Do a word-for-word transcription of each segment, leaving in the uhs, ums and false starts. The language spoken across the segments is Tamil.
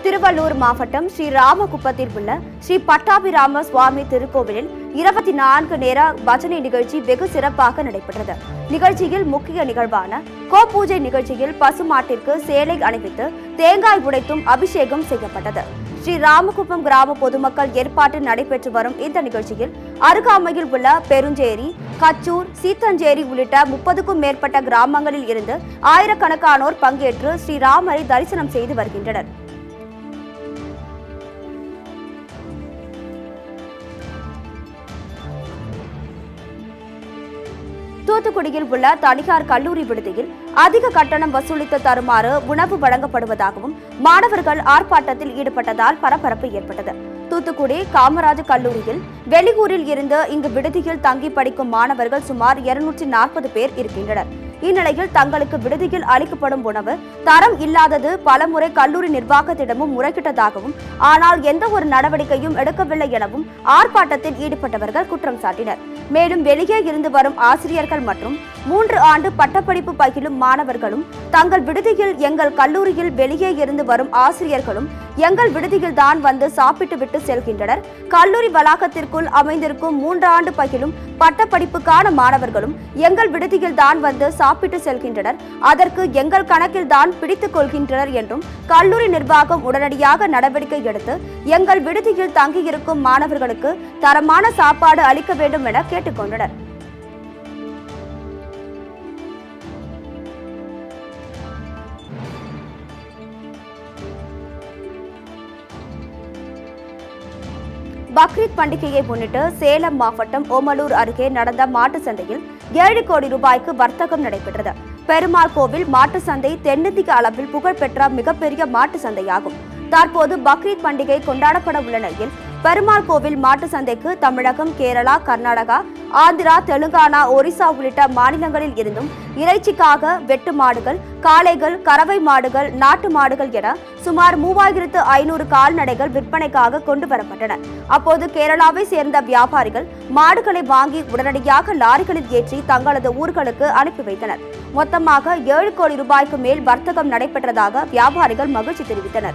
திருவள்ளூர் மாவட்டம் ஸ்ரீராமகுப்பத்தில் உள்ள ஸ்ரீ பட்டாபிராம சுவாமி திருக்கோவிலில் இருபத்தி நான்கு நேர பஜனை நிகழ்ச்சி வெகு சிறப்பாக நடைபெற்றது. நிகழ்ச்சியில் முக்கிய நிகழ்வான கோபூஜை நிகழ்ச்சியில் பசுமாட்டிற்கு சேலை அணிவித்து தேங்காய் உடைத்தும் அபிஷேகம் செய்யப்பட்டது. ஸ்ரீராமகுப்பம் கிராம பொதுமக்கள் ஏற்பாட்டில் நடைபெற்று வரும் இந்த நிகழ்ச்சியில் அருகாமையில் உள்ள பெருஞ்சேரி, கச்சூர், சீத்தஞ்சேரி உள்ளிட்ட முப்பதுக்கும் மேற்பட்ட கிராமங்களில் இருந்து ஆயிரக்கணக்கானோர் பங்கேற்று ஸ்ரீராமரை தரிசனம் செய்து வருகின்றனர். தூத்துக்குடியில் உள்ள தனியார் கல்லூரி விடுதியில் அதிக கட்டணம் வசூலித்து தருமாறு உணவு வழங்கப்படுவதாகவும் மாணவர்கள் ஆர்ப்பாட்டத்தில் ஈடுபட்டதால் பரபரப்பு ஏற்பட்டது. தூத்துக்குடி காமராஜ் கல்லூரியில் வெளியூரில் இருந்து இங்கு விடுதியில் தங்கி படிக்கும் மாணவர்கள் சுமார் இருநூற்றி நாற்பது பேர் இருக்கின்றனர். இந்நிலையில் தங்களுக்கு விடுதியில் அளிக்கப்படும் உணவு தரம் இல்லாதது பலமுறை கல்லூரி நிர்வாகத்திடமும் முறையிட்டதாகவும் ஆனால் எந்த ஒரு நடவடிக்கையும் எடுக்கவில்லை எனவும் ஆர்ப்பாட்டத்தில் ஈடுபட்டவர்கள் குற்றம் சாட்டினர். மேலும் வெளியே இருந்து வரும் ஆசிரியர்கள் மற்றும் மூன்று ஆண்டு பட்டப்படிப்பு பயிலும் மாணவர்களும் தங்கள் விடுதியில் எங்கள் கல்லூரியில் வெளியே இருந்து வரும் ஆசிரியர்களும் எங்கள் விடுதியில் தான் வந்து சாப்பிட்டு விட்டு செல்கின்றனர். கல்லூரி வளாகத்திற்குள் அமைந்திருக்கும் மூன்று ஆண்டு பயிலும் பட்டப்படிப்புக்கான மாணவர்களும் எங்கள் விடுதியில் தான் வந்து சாப்பிட்டு செல்கின்றனர். அதற்கு எங்கள் கணக்கில் தான் பிடித்துக் கொள்கின்றனர் என்றும் கல்லூரி நிர்வாகம் உடனடியாக நடவடிக்கை எடுத்து எங்கள் விடுதியில் தங்கியிருக்கும் மாணவர்களுக்கு தரமான சாப்பாடு அளிக்க வேண்டும் என கேட்டுக்கொண்டனர். பக்ரீத் பண்டிகையை முன்னிட்டு சேலம் மாவட்டம் ஓமலூர் அருகே நடந்த மாட்டு சந்தையில் ஏழு கோடி ரூபாய்க்கு வர்த்தகம் நடைபெற்றது. பெருமாள் கோவில் மாட்டு சந்தை தென்னிந்திய அளவில் புகழ்பெற்ற மிகப்பெரிய மாட்டு சந்தையாகும். தற்போது பக்ரீத் பண்டிகை கொண்டாடப்பட உள்ள நிலையில் பெருமாள் கோவில் மாட்டு சந்தைக்கு தமிழகம், கேரளா, கர்நாடகா, ஆந்திரா, தெலுங்கானா, ஒரிசா உள்ளிட்ட மாநிலங்களில் இருந்தும் இறைச்சிக்காக வெட்டு மாடுகள், காளைகள், கறவை மாடுகள், நாட்டு மாடுகள் என சுமார் மூவாயிரத்து ஐநூறு கால்நடைகள் விற்பனைக்காக கொண்டு வரப்பட்டன. அப்போது கேரளாவை சேர்ந்த வியாபாரிகள் மாடுகளை வாங்கி உடனடியாக லாரிகளில் ஏற்றி தங்களது ஊர்களுக்கு அனுப்பி வைத்தனர். மொத்தமாக ஏழு கோடி ரூபாய்க்கு மேல் வர்த்தகம் நடைபெற்றதாக வியாபாரிகள் மகிழ்ச்சி தெரிவித்தனர்.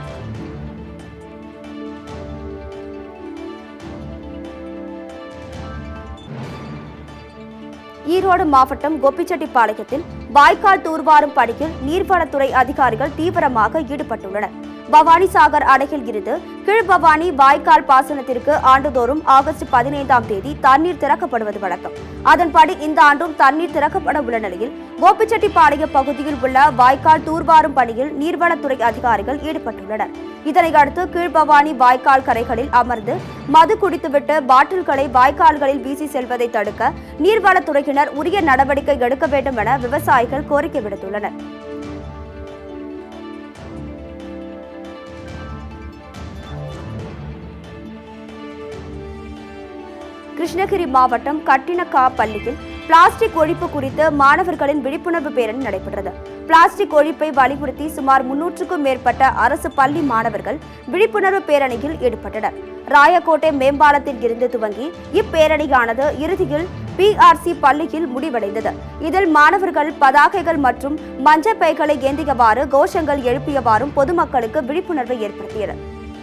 ஈரோடு மாவட்டம் கோபிச்செட்டிப்பாளையத்தில் வாய்க்கால் தூர்வாரும் பணியில் நீர்வளத்துறை அதிகாரிகள் தீவிரமாக ஈடுபட்டுள்ளனர். பவானிசாகர் அணையில் இருந்து கீழ்பவானி வாய்க்கால் பாசனத்திற்கு ஆண்டுதோறும் ஆகஸ்ட் பதினைந்தாம் தேதி தண்ணீர் திறக்கப்படுவது வழக்கம். அதன்படி இந்த ஆண்டும் தண்ணீர் திறக்கப்பட உள்ள நிலையில் கோபிச்செட்டிப்பாளையம் பகுதியில் உள்ள வாய்க்கால் தூர்வாரும் பணியில் நீர்வளத்துறை அதிகாரிகள் ஈடுபட்டுள்ளனர். இதனையடுத்து கீழ்பவானி வாய்க்கால் கரைகளில் அமர்ந்து மது குடித்துவிட்டு பாட்டில்களை வாய்க்கால்களில் வீசி செல்வதை தடுக்க நீர்வளத்துறையினர் உரிய நடவடிக்கை எடுக்க வேண்டும் என விவசாயிகள் கோரிக்கை விடுத்துள்ளனர். கிருஷ்ணகிரி மாவட்டம் கட்டினக்கா பள்ளியில் பிளாஸ்டிக் ஒழிப்பு குறித்து மாணவர்களின் விழிப்புணர்வு பேரணி நடைபெற்றது. பிளாஸ்டிக் ஒழிப்பை வலியுறுத்தி சுமார் முன்னூற்றுக்கும் மேற்பட்ட அரசு பள்ளி மாணவர்கள் விழிப்புணர்வு பேரணியில் ஈடுபட்டனர். ராயக்கோட்டை மேம்பாலத்தில் இருந்து துவங்கி இப்பேரணியானது இறுதியில் பி ஆர் சி பள்ளியில் முடிவடைந்தது. இதில் மாணவர்கள் பதாகைகள் மற்றும் மஞ்சள் பைகளை ஏந்தியவாறு கோஷங்கள் எழுப்பியவாறும் பொதுமக்களுக்கு விழிப்புணர்வை ஏற்படுத்தினர்.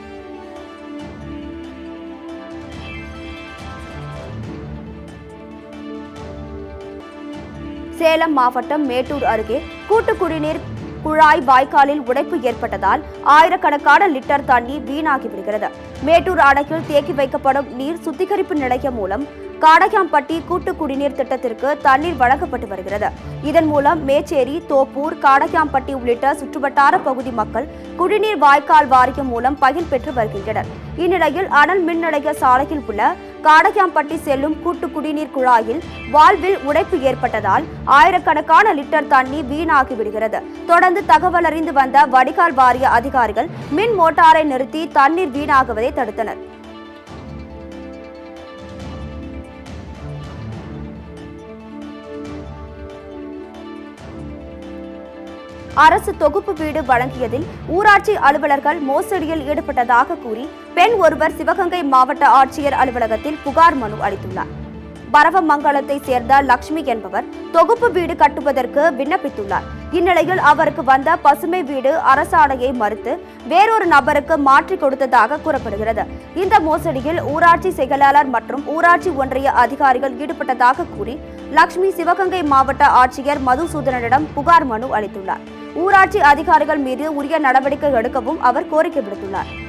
சேலம் மாவட்டம் மேட்டூர் அருகே கூட்டு குடிநீர் குழாய் வாய்க்காலில் உடைப்பு ஏற்பட்டதால் ஆயிரக்கணக்கான லிட்டர் தண்ணீர் வீணாகி விடுகிறது. மேட்டூர் அணையில் தேக்கி வைக்கப்படும் நீர் சுத்திகரிப்பு நிலையம் மூலம் காடையாம்பட்டி கூட்டு குடிநீர் திட்டத்திற்கு தண்ணீர் வழங்கப்பட்டு வருகிறது. இதன் மூலம் மேச்சேரி, தோப்பூர், காடையாம்பட்டி உள்ளிட்ட சுற்றுவட்டார பகுதி மக்கள் குடிநீர் வாய்க்கால் வாரியம் மூலம் பயன் பெற்று வருகின்றனர். இந்நிலையில் அனல் மின் நிலைய சாலையில் உள்ள காடையாம்பட்டி செல்லும் கூட்டு குடிநீர் குழாயில் வால்வில் உடைப்பு ஏற்பட்டதால் ஆயிரக்கணக்கான லிட்டர் தண்ணீர் வீணாகி விடுகிறது. தொடர்ந்து தகவல் அறிந்து வந்த வடிகால் வாரிய அதிகாரிகள் மின் மோட்டாரை நிறுத்தி தண்ணீர் வீணாகுவதை தடுத்தனர். அரசு தொகுப்பு வீடு வழங்கியதில் ஊராட்சி அலுவலர்கள் மோசடியில் ஈடுபட்டதாக கூறி பெண் ஒருவர் சிவகங்கை மாவட்ட ஆட்சியர் அலுவலகத்தில் புகார் மனு அளித்துள்ளார். பரவமங்கலத்தை சேர்ந்த லட்சுமி என்பவர் தொகுப்பு வீடு கட்டுவதற்கு விண்ணப்பித்துள்ளார். இந்நிலையில் அவருக்கு வந்த பசுமை வீடு அரசாணையை மறுத்து வேறொரு நபருக்கு மாற்றி கொடுத்ததாக கூறப்படுகிறது. இந்த மோசடியில் ஊராட்சி செயலாளர் மற்றும் ஊராட்சி ஒன்றிய அதிகாரிகள் ஈடுபட்டதாக கூறி லட்சுமி சிவகங்கை மாவட்ட ஆட்சியர் மதுசூதனனிடம் புகார் மனு அளித்துள்ளார். ஊராட்சி அதிகாரிகள் மீது உரிய நடவடிக்கை எடுக்கவும் அவர் கோரிக்கை விடுத்துள்ளார்.